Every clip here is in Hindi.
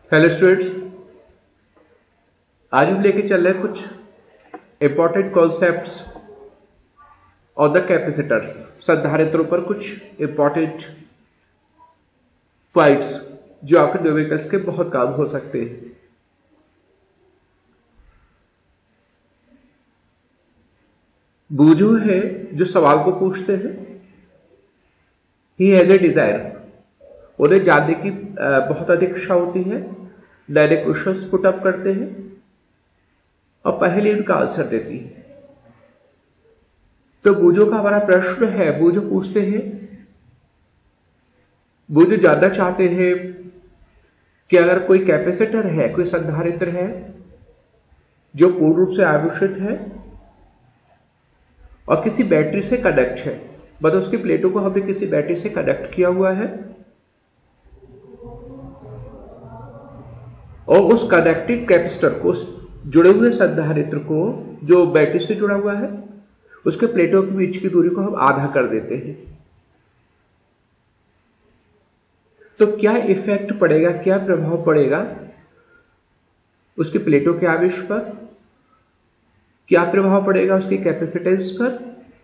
हेलो स्टूडेंट्स, आज हम लेके चल रहे हैं कुछ इंपॉर्टेंट कॉन्सेप्ट्स और द कैपेसिटर्स। संधारित्रों पर कुछ इंपॉर्टेंट पॉइंट्स जो आपके न्यूमेरिकल्स के बहुत काम हो सकते हैं। बूझो है जो सवाल को पूछते हैं, ही हैज ए डिजायर, उन्हें जानने की बहुत अधिक इच्छा होती है। नए नए क्वेश्चंस पुट अप करते हैं और पहले उनका आंसर देती है। तो बूझो का हमारा प्रश्न है, बूझो पूछते हैं, बूझो जानना चाहते हैं कि अगर कोई कैपेसिटर है, कोई संधारित्र है जो पूर्ण रूप से आवेशित है और किसी बैटरी से कनेक्ट है, मतलब उसकी प्लेटों को हमने किसी बैटरी से कनेक्ट किया हुआ है और उस कनेक्टेड कैपेसिटर को, जुड़े हुए संधारित्र को जो बैटरी से जुड़ा हुआ है, उसके प्लेटों के बीच की दूरी को हम आधा कर देते हैं। तो क्या इफेक्ट पड़ेगा, क्या प्रभाव पड़ेगा उसकी प्लेटों के आवेश पर, क्या प्रभाव पड़ेगा उसकी कैपेसिटेंस पर,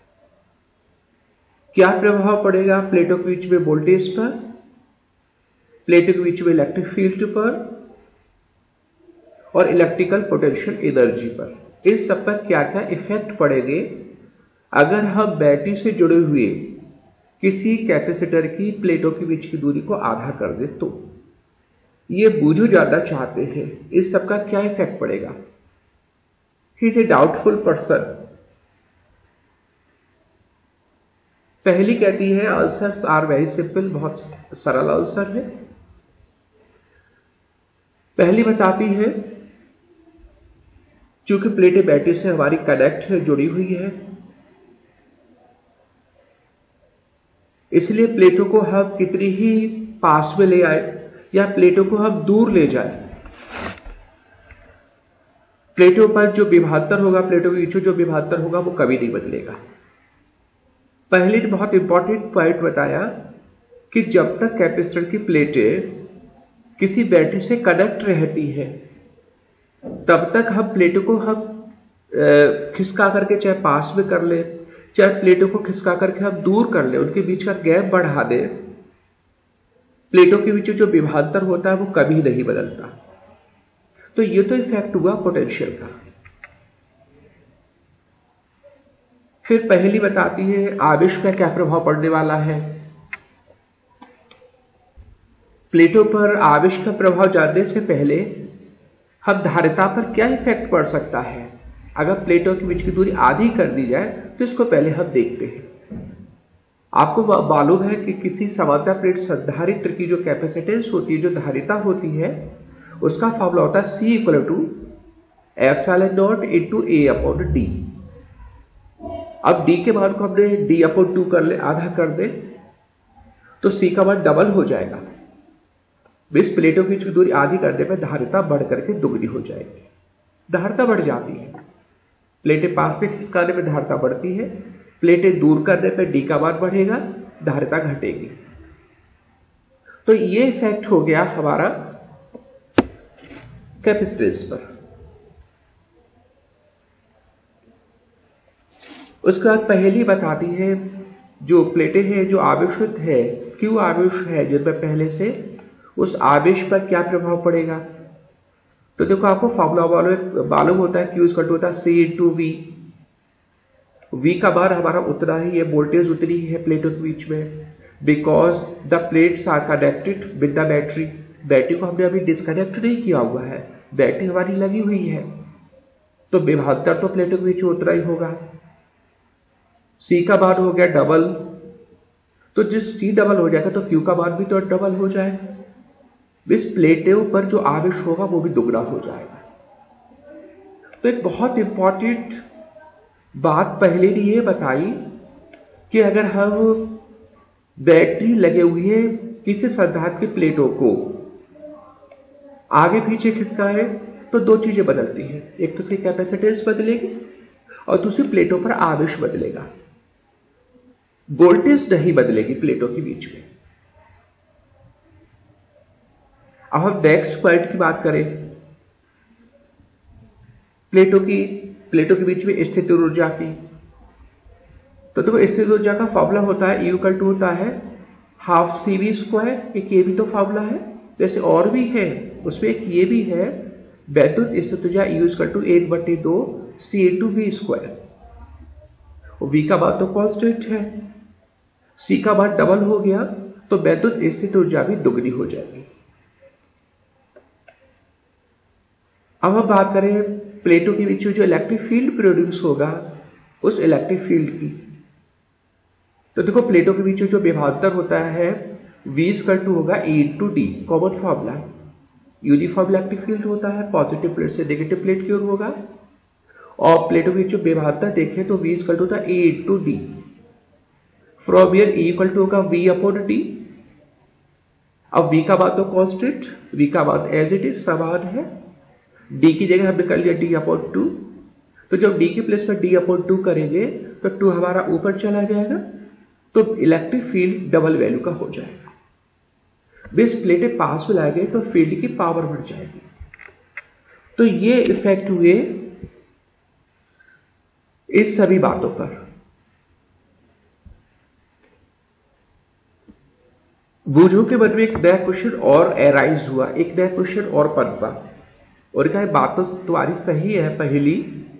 क्या प्रभाव पड़ेगा प्लेटों के बीच में वोल्टेज पर, प्लेटों के बीच में इलेक्ट्रिक फील्ड पर और इलेक्ट्रिकल पोटेंशियल एनर्जी पर। इस सब पर क्या क्या इफेक्ट पड़ेंगे अगर हम बैटरी से जुड़े हुए किसी कैपेसिटर की प्लेटों के बीच की दूरी को आधा कर दे। तो ये बूझो जानना चाहते हैं इस सब का क्या इफेक्ट पड़ेगा। He is a doubtful person. पहली कहती है आंसर्स आर वेरी सिंपल, बहुत सरल आंसर है। पहली बताती है चूंकि प्लेटें बैटरी से हमारी कनेक्ट है, जुड़ी हुई है, इसलिए प्लेटों को हम कितनी ही पास में ले आए या प्लेटों को हम दूर ले जाए, प्लेटों पर जो विभवांतर होगा, प्लेटों के बीच जो विभवांतर होगा वो कभी नहीं बदलेगा। पहले ने बहुत इंपॉर्टेंट पॉइंट बताया कि जब तक कैपेसिटर की प्लेटें किसी बैटरी से कनेक्ट रहती है तब तक हम प्लेटों को हम खिसका करके चाहे पास में कर ले, चाहे प्लेटों को खिसका करके हम दूर कर ले, उनके बीच का गैप बढ़ा दे, प्लेटों के बीच जो विभवांतर होता है वो कभी नहीं बदलता। तो ये तो इफेक्ट हुआ पोटेंशियल का। फिर पहली बताती है आवेश पर क्या प्रभाव पड़ने वाला है। प्लेटों पर आवेश का प्रभाव जानने से पहले हम धारिता पर क्या इफेक्ट पड़ सकता है अगर प्लेटों के बीच की दूरी आधी कर दी जाए, तो इसको पहले हम देखते हैं। आपको मालूम है कि किसी समांतर प्लेट संधारित्र की जो कैपेसिटेंस होती है, जो धारिता होती है, उसका फॉर्मूला होता है C = ε0 × A/d। अब d के मान को हमने d/2 कर ले, आधा कर दे, तो C का मान डबल हो जाएगा। इस प्लेटों के बीच की दूरी आधी करने पर धारिता बढ़ करके दुगनी हो जाएगी। धारिता बढ़ जाती है, प्लेटें पास में खिसकाने पर धारिता बढ़ती है, प्लेटें दूर करने पर d का मान बढ़ेगा, धारिता घटेगी। तो ये इफेक्ट हो गया हमारा कैपेसिटेंस पर। उसके बाद पहली बताती है जो प्लेटें हैं जो आवेशित है, क्यों आवेश है जिनमें पहले से, उस आवेश पर क्या प्रभाव पड़ेगा। तो देखो आपको फॉर्मूला मालूम होता है, Q होता है C × V। V का बार हमारा उतना ही है, वोल्टेज उतनी ही है प्लेटों के बीच में, because the plates are connected with the battery. Battery को हमने अभी डिस्कनेक्ट नहीं किया हुआ है, बैटरी हमारी लगी हुई है, तो विभवांतर तो प्लेटों के बीच में उतना ही होगा। C का मान हो गया डबल, तो जिस C डबल हो जाएगा तो Q का मान भी तो डबल हो जाएगा। इस प्लेटों पर जो आवेश होगा वो भी दुगना हो जाएगा। तो एक बहुत इंपॉर्टेंट बात पहले ने ये बताई कि अगर हम बैटरी लगे हुए किसी संधारित्र की प्लेटों को आगे पीछे खिसकाए तो दो चीजें बदलती हैं, एक तो उसकी कैपेसिटेंस बदलेगी और दूसरी प्लेटों पर आवेश बदलेगा, वोल्टेज नहीं बदलेगी प्लेटों के बीच में। अब हम नेक्स्ट पॉइंट की बात करें, प्लेटों के बीच में स्थित ऊर्जा की। तो देखो स्थित ऊर्जा का फॉर्मूला होता है E = होता है हाफ CV²। एक ये भी तो फॉर्मूला है, जैसे और भी है उसमें एक ये भी है, वैद्युत स्थित ऊर्जा E = 1/2 C×V²। V का मान तो कांस्टेंट है, C का मान डबल हो गया तो वैद्युत स्थित ऊर्जा भी दुगनी हो जाएगी। अब हम बात करें प्लेटों के बीच में जो इलेक्ट्रिक फील्ड प्रोड्यूस होगा उस इलेक्ट्रिक फील्ड की। तो देखो प्लेटों के बीच में जो विभवांतर होता है V = होगा E/D, common formula. Uniform electric field होता है, पॉजिटिव प्लेट से नेगेटिव प्लेट की ओर होगा। और प्लेटों के बीच में विभवांतर देखें तो V = होता है A/D। फ्रॉम हियर E = होगा V/D। अब V का मान तो कांस्टेंट, V का मान एज इट इज समान है, D की जगह हमने कर लिया D/2। तो जब D की प्लेस पर D/2 करेंगे तो 2 हमारा ऊपर चला जाएगा, तो इलेक्ट्रिक फील्ड डबल वैल्यू का हो जाएगा। बेस प्लेटें पास में लाए गए तो फील्ड की पावर बढ़ जाएगी। तो ये इफेक्ट हुए इस सभी बातों पर। बूझो के मन में एक नया क्वेश्चन और एराइज हुआ, एक नया क्वेश्चन और पनपा, और कहा बात तो तुम्हारी सही है पहली।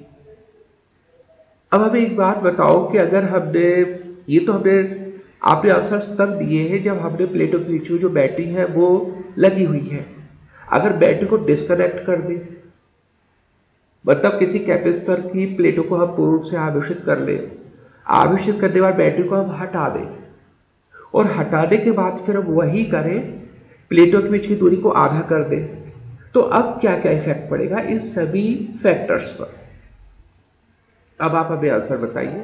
अब हमें एक बात बताओ कि अगर हमने ये तो हमने आपने आंसर्स तब दिए हैं जब हमने प्लेटों के बीच में जो बैटरी है वो लगी हुई है। अगर बैटरी को डिस्कनेक्ट कर दे, मतलब किसी कैपेसिटर की प्लेटों को हम पूर्ण रूप से आवेशित कर ले, आवेशित करने के बाद बैटरी को हम हटा दें, और हटाने के बाद फिर हम वही करें, प्लेटों के बीच की दूरी को आधा कर दें, तो अब क्या क्या इफेक्ट पड़ेगा इस सभी फैक्टर्स पर। अब आप हमें आंसर बताइए।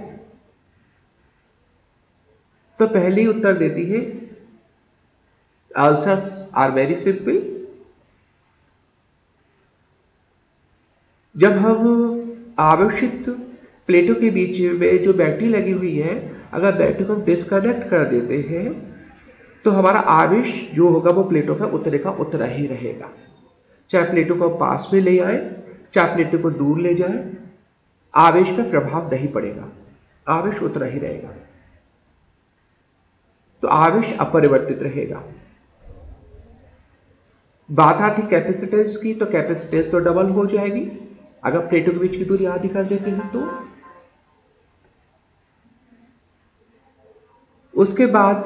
तो पहले ही उत्तर देती है, आंसर्स आर वेरी सिंपल। जब हम आवेशित प्लेटों के बीच में जो बैटरी लगी हुई है, अगर बैटरी को हम डिस्कनेक्ट कर देते हैं तो हमारा आवेश जो होगा वो प्लेटों का उतने का उतना ही रहेगा। चाहे प्लेटों को पास में ले आए, चाहे प्लेटों को दूर ले जाए, आवेश पर प्रभाव नहीं पड़ेगा, आवेश उतना ही रहेगा। तो आवेश अपरिवर्तित रहेगा। बात आती कैपेसिटेंस की, तो कैपेसिटेंस तो डबल हो जाएगी अगर प्लेटों के बीच की दूरी आधी कर देते हैं तो। उसके बाद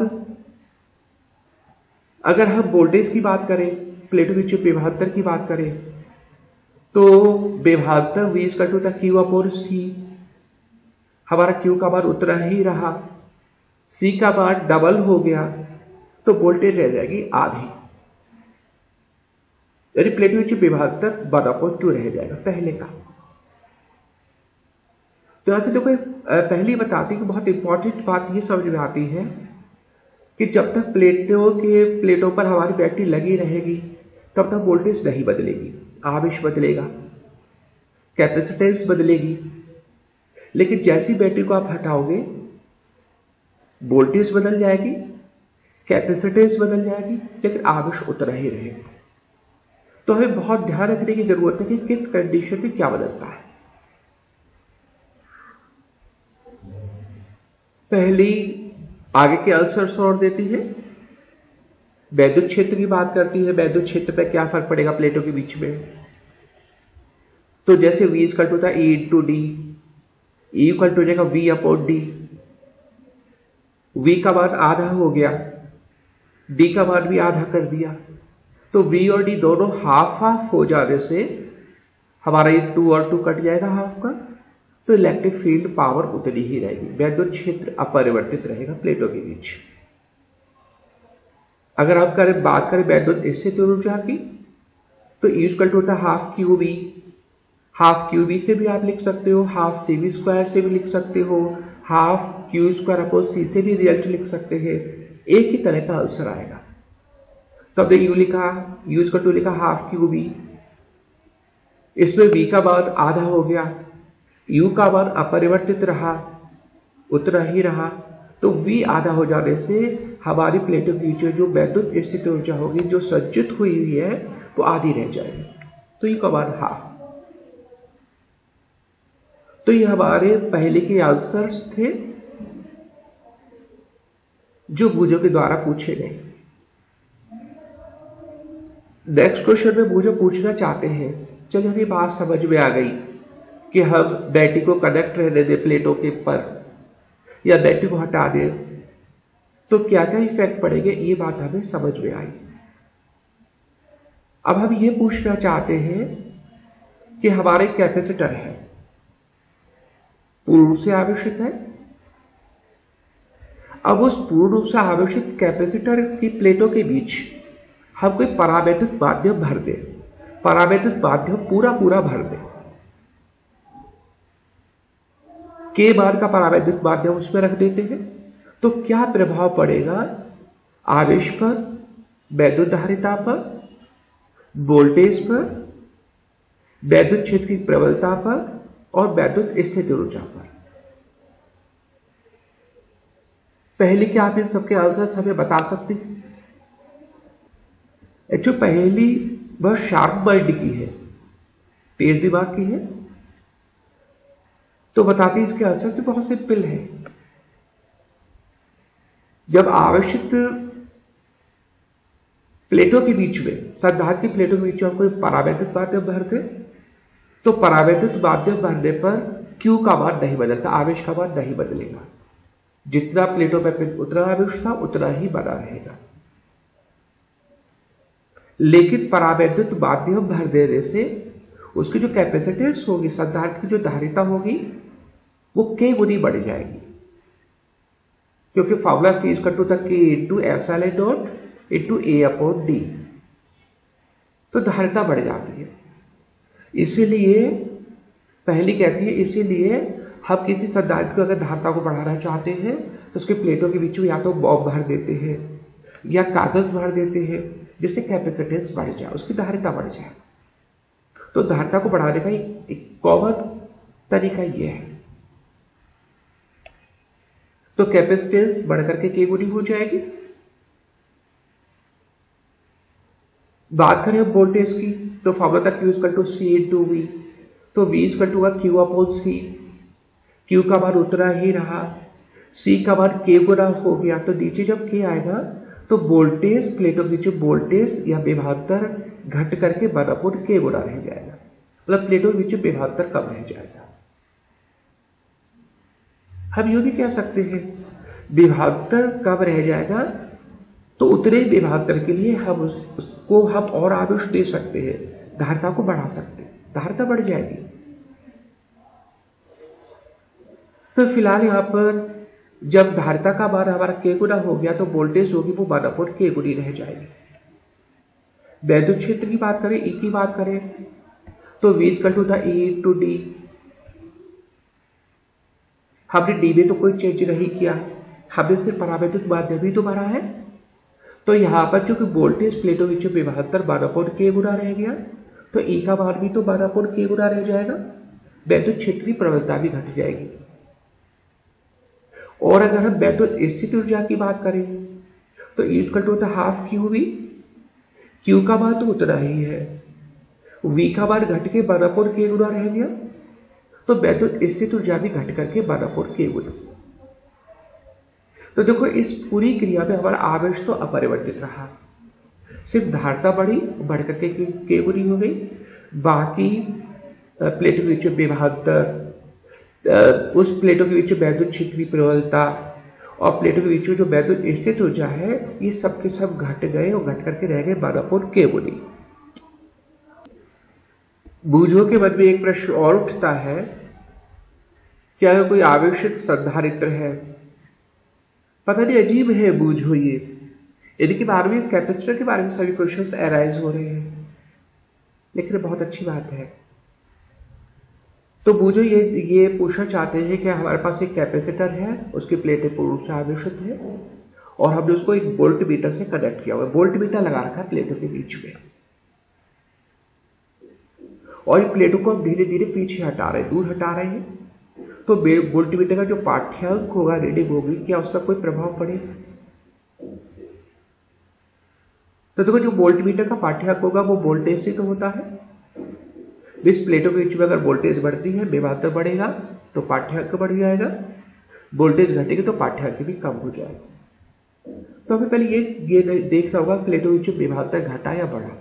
अगर हम वोल्टेज की बात करें, प्लेटों के बीच विभवांतर की बात करें, तो विभवांतर V = Q/C। हमारा Q का मान उतना ही रहा, C का मान डबल हो गया, तो वोल्टेज रह जाएगी आधी, यानी प्लेट में विभवांतर 1/2 रह जाएगा पहले का। तो यहां से देखो पहली बताती कि बहुत इंपॉर्टेंट बात ये समझ में आती है कि जब तक प्लेटों पर हमारी बैटरी लगी रहेगी तब तक वोल्टेज नहीं बदलेगी, आवेश बदलेगा, कैपेसिटेंस बदलेगी। लेकिन जैसी बैटरी को आप हटाओगे वोल्टेज बदल जाएगी, कैपेसिटेंस बदल जाएगी, लेकिन आवेश उतना ही रहेगा। तो हमें बहुत ध्यान रखने की जरूरत है कि किस कंडीशन में क्या बदलता है। पहली आगे के आंसर्स और देती है, वैद्युत क्षेत्र की बात करती है, वैद्युत क्षेत्र पर क्या फर्क पड़ेगा प्लेटों के बीच में। तो जैसे V = होता है E/D, E = हो जाएगा V/D। V का मान आधा हो गया, D का मान भी आधा कर दिया, तो V और D दोनों हाफ हाफ हो जाने से हमारा ये 2 और 2 कट जाएगा हाफ का, तो इलेक्ट्रिक फील्ड पावर उतनी ही रहेगी, वैद्युत क्षेत्र अपरिवर्तित रहेगा प्लेटों के बीच। अगर आप बात करें वैद्युत स्थित ऊर्जा की, तो E = होता है हाफ QV। हाफ QV से भी आप लिख सकते हो, हाफ CV² से भी लिख सकते हो, हाफ Q²/C से भी रिजल्ट लिख सकते हैं, एक ही तरह का आंसर आएगा। तो हमने U = लिखा हाफ QV, इसमें V का मान आधा हो गया, U का मान अपरिवर्तित रहा, उतना ही रहा, तो V आधा हो जाने से हमारी प्लेटों के बीच में जो वैद्युत स्थित ऊर्जा होगी जो संचित हुई हुई है वो आधी रह जाएगी, तो ये कवर हाफ। तो ये हमारे पहले के आंसर्स थे जो बूझो के द्वारा पूछे गए। नेक्स्ट क्वेश्चन में बूझो पूछना चाहते हैं, चलिए हमें बात समझ में आ गई कि हम बैटरी को कनेक्ट रहने दें प्लेटों के पर या बैटरी को हटा दें तो क्या क्या इफेक्ट पड़ेंगे, ये बात हमें समझ में आई। अब हम ये पूछना चाहते हैं कि हमारे कैपेसिटर है पूर्ण रूप से आवेशित है। अब उस पूर्ण रूप से आवेशित कैपेसिटर की प्लेटों के बीच हम कोई परावैद्युत माध्यम भर दें, परावैद्युत माध्यम पूरा पूरा भर दें, के बार का परावैद्युत माध्यम उसमें रख देते हैं, तो क्या प्रभाव पड़ेगा आवेश पर, वैद्युत धारिता पर, वोल्टेज पर, वैद्युत क्षेत्र की प्रबलता पर और वैद्युत स्थिति ऊर्जा पर। पहले क्या आप इन सबके आंसर्स हमें बता सकते हैं? एक्चुअली पहली बहुत शार्प माइंड की है, तेज दिमाग की है, तो बताती इसके आंसर्स तो बहुत सिंपल है। जब आवेशित प्लेटों के बीच में, संधारित्र की प्लेटों के बीच में हम कोई परावैद्युत माध्यम भरते तो परावैद्युत माध्यम भरने पर Q का मान नहीं बदलता, आवेश का मान नहीं बदलेगा। जितना प्लेटों में उतना आवेश था उतना ही बना रहेगा। लेकिन परावैद्युत माध्यम भर देने से उसकी जो कैपेसिटेंस होगी, संधारित्र की जो धारिता होगी वो K गुनी बढ़ जाएगी, क्योंकि formula C equal to K into epsilon not into A upon D, तो धारिता बढ़ जाती है। इसीलिए पहली कहती है, इसीलिए हम किसी संधारित्र को अगर धारिता को बढ़ाना चाहते हैं तो उसके प्लेटों के बीच में या तो बॉब भर देते हैं या कागज भर देते हैं, जिससे कैपेसिटेंस बढ़ जाए, उसकी धारिता बढ़ जाए। तो धारिता को बढ़ाने का एक कॉमन तरीका यह है। तो कैपेसिटेंस बढ़कर के K गुनी हो जाएगी। बात करें अब वोल्टेज की, तो फॉर्मूला था Q equal to C into V, तो V equal to Q upon C, Q का मान उतना ही रहा, C का मान K गुना हो गया, तो नीचे जब K आएगा तो वोल्टेज प्लेटों के बीच वोल्टेज या विभवांतर घट करके 1 K गुना रह जाएगा, मतलब प्लेटों के बीच विभवांतर कम रह जाएगा। हम यूं भी कह सकते हैं विभवांतर कम रह जाएगा तो उतने विभवांतर के लिए हम उसको हम और आवेश दे सकते हैं, धारिता को बढ़ा सकते हैं, धारिता बढ़ जाएगी। तो फिलहाल यहां पर जब धारिता का मान हमारा K गुना हो गया तो वोल्टेज होगी वो 1 K गुनी रह जाएगी। वैद्युत क्षेत्र की बात करें, E की बात करें, तो V इक्वल टू था E इंटू D। हमने D में तो कोई चेंज नहीं किया, हमने सिर्फ परावैद्युत माध्यम भी तो भरा है। तो यहां पर चूंकि वोल्टेज प्लेटों के बीच विभवांतर 1 K गुना रह गया, तो E का मान भी तो 1 K गुना रह जाएगा, वैद्युत क्षेत्र की प्रबलता भी घट जाएगी। और अगर हम वैद्युत स्थिति ऊर्जा की बात करें तो E equal to half QV, Q का मान तो उतना ही है, V का मान घट के 1 K गुना रह गया, तो वैद्युत स्थिति ऊर्जा भी घट करके 1 K गुना। तो देखो इस पूरी क्रिया में हमारा आवेश तो अपरिवर्तित रहा, सिर्फ धारिता बढ़ी, बढ़ करके K गुनी हो गई, बाकी प्लेटों के बीच विभवांतर, उस प्लेटों के बीच वैद्युत क्षेत्र की प्रबलता और प्लेटों के बीच जो वैद्युत स्थिति ऊर्जा है, ये सब के सब घट गए और घट करके रह गए 1 K गुनी। बूझो के मन में एक प्रश्न और उठता है, क्या अगर कोई आवेशित संधारित्र है, पता नहीं अजीब है बूझो ये, यानी कि 12वीं कैपेसिटर के बारे में सभी क्वेश्चंस अराइज हो रहे हैं, लेकिन बहुत अच्छी बात है। तो बूझो ये पूछना चाहते हैं कि हमारे पास एक कैपेसिटर है, उसकी प्लेटें पूर्ण रूप से आवेशित है और हमने उसको एक वोल्ट मीटर से कनेक्ट किया हुआ है, वोल्ट मीटर लगा रखा है प्लेटों के बीच में, और इन प्लेटों को हम धीरे धीरे पीछे हटा रहे हैं, दूर हटा रहे हैं। तो वोल्ट मीटर का जो पाठ्यांक होगा, रीडिंग होगी, क्या उस पर कोई प्रभाव पड़ेगा? तो देखो जो वोल्टमीटर का पाठ्यक होगा वो वोल्टेज से तो होता है। इस प्लेटों के बीच में अगर वोल्टेज बढ़ती है, विभवांतर बढ़ेगा तो पाठ्यक बढ़ जाएगा, वोल्टेज घटेगी तो पाठ्यक भी कम हो जाएगा। तो हमें पहले ये देखना होगा प्लेटों के बीच में विभवांतर घटा या बढ़ा।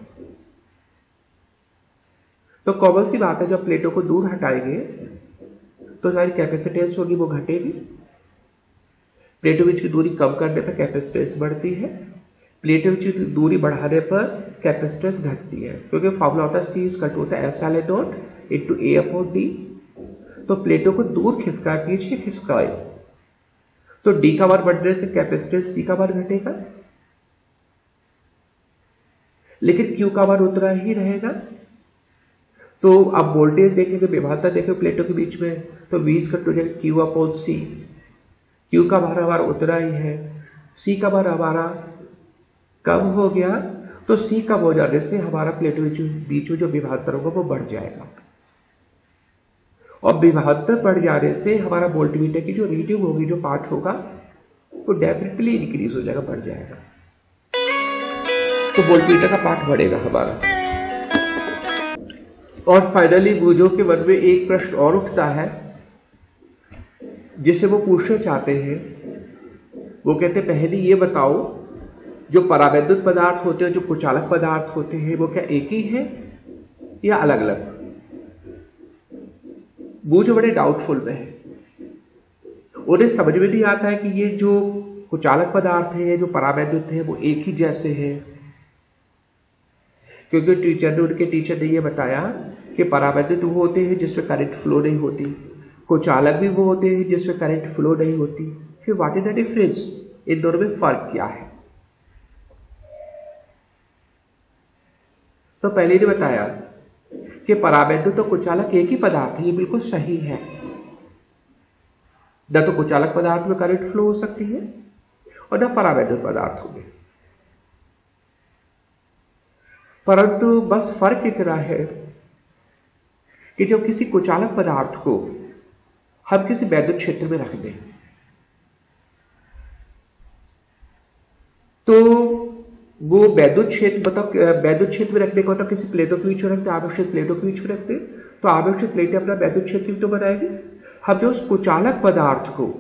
तो कॉमन सी बात है, जब प्लेटों को दूर हटाएंगे तो हमारी कैपेसिटेंस होगी वो घटेगी। प्लेटों के बीच की दूरी कम करने पर कैपेसिटेंस बढ़ती है, प्लेटों की दूरी बढ़ाने पर कैपेसिटेंस घटती है, क्योंकि फॉर्मूला होता है C इक्वल टू होता है epsilon not into A upon D। तो प्लेटों को दूर खिसका, पीछे खिसकाए तो D का मान बढ़ने से कैपेसिटेंस C का मान घटेगा, लेकिन Q का मान उतना ही रहेगा। तो अब वोल्टेज देखेंगे, विभवांतर देखेंगे प्लेटों के बीच में, तो V equal to Q upon C। Q का मान हमारा उतना ही है, C का मान हमारा कम हो गया, तो C कम हो जाने से हमारा प्लेटों के बीच में जो विभवांतर होगा वो बढ़ जाएगा, और विभवांतर बढ़ जाने से हमारा वोल्टमीटर की जो रीडिंग होगी, जो पार्ट होगा वो डेफिनेटली इंक्रीज हो जाएगा, बढ़ जाएगा। तो वोल्टमीटर का पार्ट बढ़ेगा हमारा। और फाइनली बूझो के मन में एक प्रश्न और उठता है जिसे वो पूछना चाहते हैं। वो कहते पहले ये बताओ, जो परावैद्युत पदार्थ होते हैं, जो कुचालक पदार्थ होते हैं, वो क्या एक ही है या अलग अलग? वो जो बड़े डाउटफुल में है, उन्हें समझ में नहीं आता है कि ये जो कुचालक पदार्थ है, जो परावैद्युत है, वो एक ही जैसे है, क्योंकि उनके टीचर ने ये बताया कि परावैद्युत वो होते हैं जिसमें करंट फ्लो नहीं होती, कुचालक भी वो होते हैं जिसमें करंट फ्लो नहीं होती। फिर व्हाट इज द डिफरेंस, इन दोनों में फर्क क्या है? तो पहले ने बताया कि परावैद्युत तो कुचालक एक ही पदार्थ है, ये बिल्कुल सही है। न तो कुचालक पदार्थ में करंट फ्लो हो सकती है और न परावैद्युत पदार्थों में, परंतु बस फर्क इतना है कि जब किसी कुचालक पदार्थ को हम किसी वैद्युत क्षेत्र में रख दें तो वो वैद्युत क्षेत्र, मतलब वैद्युत क्षेत्र में रखने का मतलब किसी प्लेटों के बीच में रखते, आवेशित प्लेटों के बीच में रखते, तो आवेशित प्लेटें अपना वैद्युत क्षेत्र भी तो बनाएगी। हम जो उस कुचालक पदार्थ को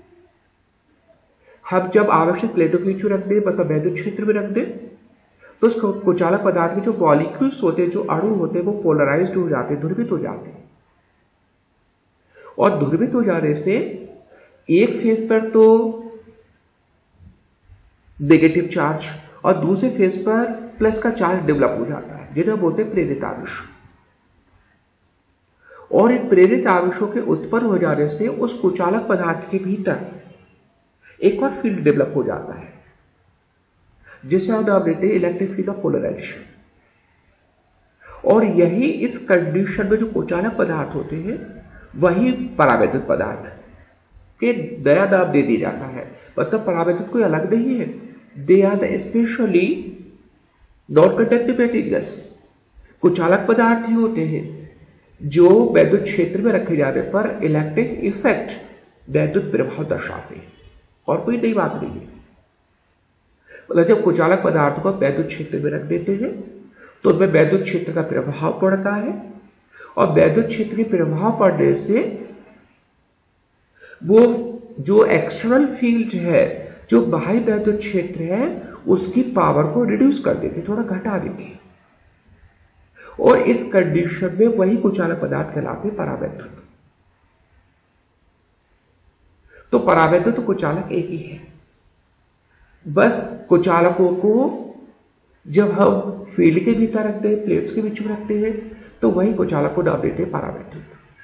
हम जब आवेशित प्लेटों के बीच में रख दें, मतलब वैद्युत क्षेत्र में रख दें, तो उस कुचालक पदार्थ के जो मॉलिक्यूल्स होते हैं, जो अणु होते हैं, वो पोलराइज्ड हो जाते हैं, ध्रुवित हो जाते हैं। और ध्रुवित हो जाने से एक फेज पर तो नेगेटिव चार्ज और दूसरे फेज पर प्लस का चार्ज डेवलप हो जाता है, जिन्हें बोलते हैं प्रेरित आवेश। और इन प्रेरित आवेशों के उत्पन्न हो जाने से उस कुचालक पदार्थ के भीतर एक और फील्ड डेवलप हो जाता है, जिसे हम नाम देते हैं इलेक्ट्रिक फील्ड ऑफ पोलराइजेशन। और यही इस कंडीशन में जो कुचालक पदार्थ होते हैं वही परावैद्युत पदार्थ के नया नाम दे दिया जाता है। मतलब परावैद्युत कोई अलग नहीं है, they are the specially non conductive materials. कुचालक पदार्थ ही होते हैं जो वैद्युत क्षेत्र में रखे जाने पर इलेक्ट्रिक इफेक्ट, वैद्युत प्रभाव दर्शाते हैं, और कोई नई बात नहीं है। मतलब जब कुचालक पदार्थ को वैद्युत क्षेत्र में रख देते हैं तो उनमें वैद्युत क्षेत्र का प्रभाव पड़ता है, और वैद्युत क्षेत्र के प्रभाव पड़ने से वो जो एक्सटर्नल फील्ड है, जो बाह्य वैद्युत क्षेत्र है, उसकी पावर को रिड्यूस कर देते, थोड़ा घटा देते, और इस कंडीशन में वही कुचालक पदार्थ कहलाते हैं परावैद्युत। तो परावैद्युत तो कुचालक एक ही है, बस कुचालकों को जब हम फील्ड के भीतर रखते हैं, प्लेट्स के बीच में रखते हैं, तो वही कुचालक को नाम देते हैं परावैद्युत।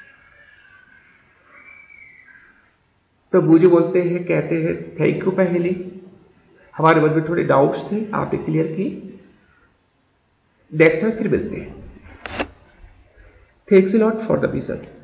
तो मुझे बोलते हैं, कहते हैं थैंक यू पहली, हमारे मन में थोड़े डाउट्स थे, आपने क्लियर की। नेक्स्ट टाइम फिर मिलते हैं। Thanks a lot for the vision.